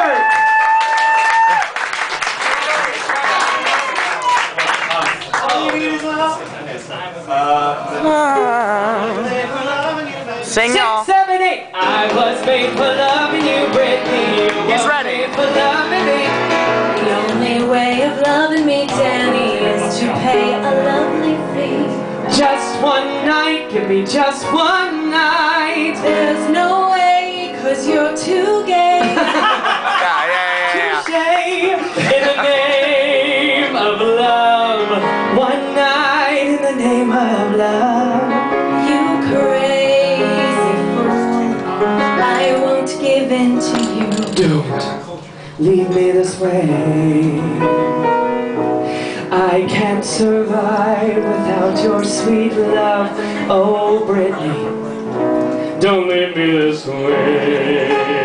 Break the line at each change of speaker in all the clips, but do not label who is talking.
Sing y'all.
6, 7, 8. I was made for loving you, Brittany.
He's ready.
For loving me.
The only way of loving me, Danny, is to pay a lovely fee.
Just one night, give me just one night.
There's no way, 'cause you're too gay.
Yeah.
Touché. In the name of love. One night in the name of love.
You crazy fool, I won't give in to you.
Don't leave me this way. I can't survive without your sweet love. Oh, Brittany, don't leave me this way.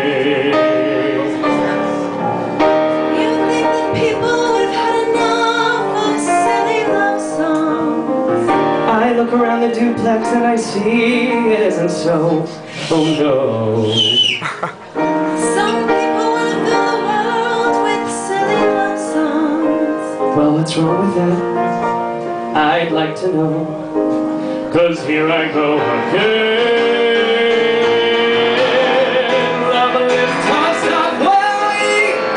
You think that people would have had enough of silly love songs?
I look around the duplex and I see it isn't so. Oh no.
Some people want to fill the world with silly love songs.
Well, what's wrong with that? I'd like to know. 'Cause here I go again. Love lives tossed up where we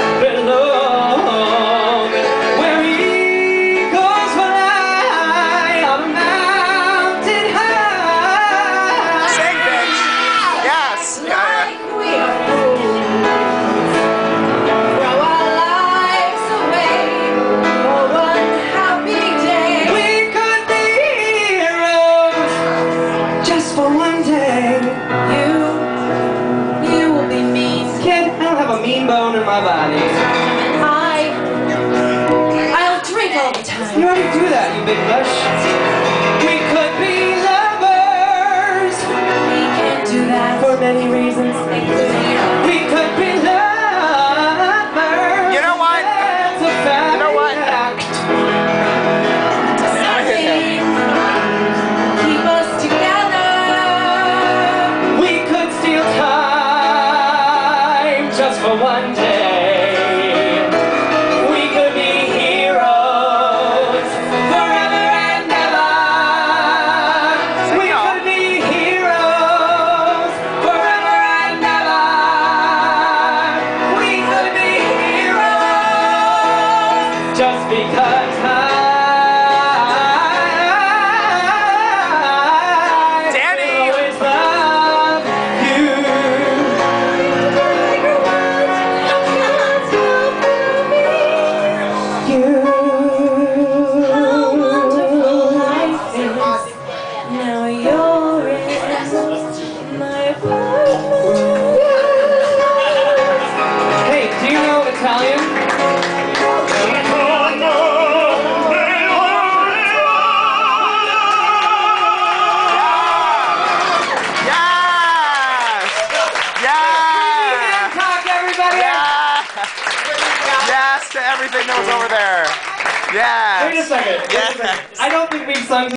belong. Where eagles fly on a mountain high.
Sing, bitch. Yes.
Like we are fools, throw our lives away for one happy day.
We could be heroes just for one day.
You will be mean,
Kid, I don't have a mean bone in my body.
and I'll drink all the time.
You already do that, you big bush. We could be lovers
We can't do that,
for many reasons.
including you.
We could be lovers.
You know what?
That's a fact.
You know what?
Nothing keep us together.
We could steal time just for one day. We could be heroes forever and ever. We could be heroes forever and ever. We could be heroes just because
Danny.
I always love you.
How wonderful life is. Now you're in my apartment.
Hey, do you know Italian? Talk, everybody!
Yes to everything that was over there. Yes.
Wait a second.
Yes.
I don't think we've sung